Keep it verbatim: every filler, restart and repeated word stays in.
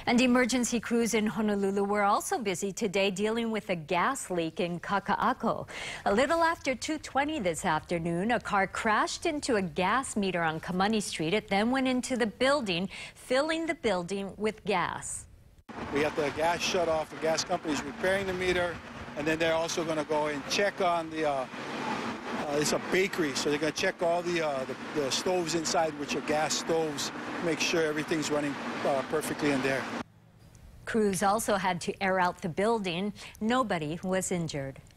And emergency crews in Honolulu were also busy today dealing with a gas leak in Kakaako. A little after two twenty this afternoon, a car crashed into a gas meter on Kamani Street. It then went into the building, filling the building with gas. We have the gas shut off. The gas company is repairing the meter, and then they're also going to go and check on the, uh, uh, it's a bakery, so they're going to check all the, uh, the, the stoves inside, which are gas stoves, make sure everything's running uh, perfectly in there. Crews also had to air out the building. Nobody was injured.